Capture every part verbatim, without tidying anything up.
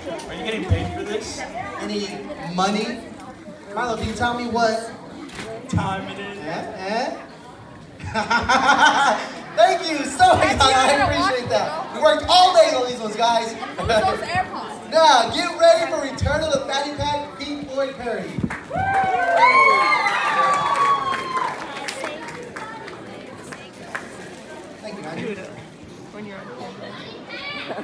Are you getting paid for this? Any money? Milo, can you tell me what time it is? Eh? Eh? Thank you so much. I appreciate that. We worked all day on these ones, guys. Those AirPods. Now, get ready for Return of the Fanny Pack, Pink Floyd parody. Thank you, man. When you're on camera.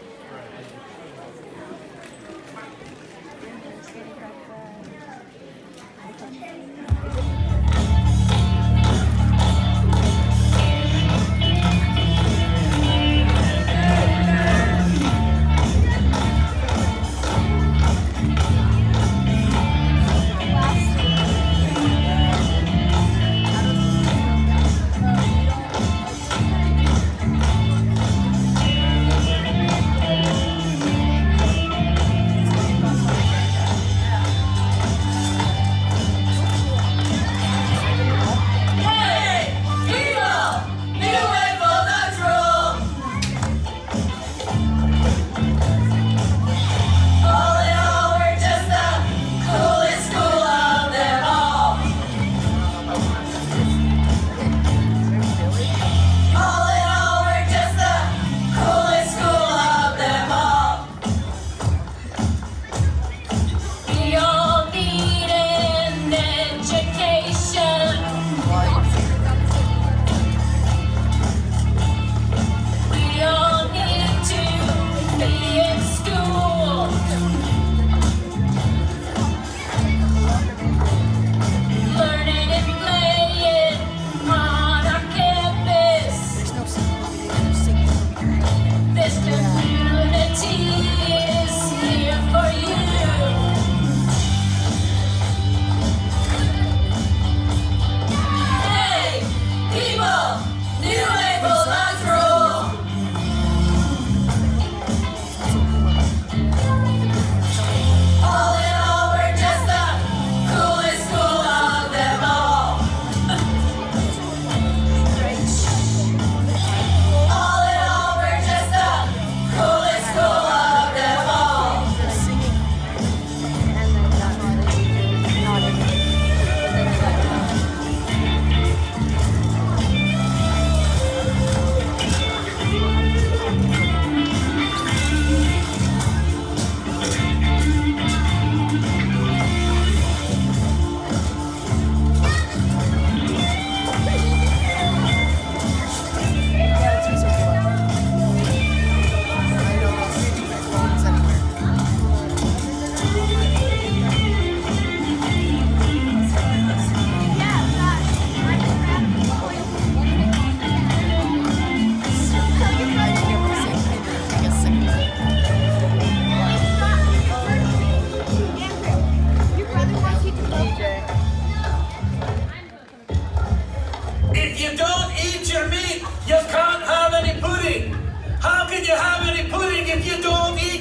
If you don't eat your meat, you can't have any pudding. How can you have any pudding if you don't eat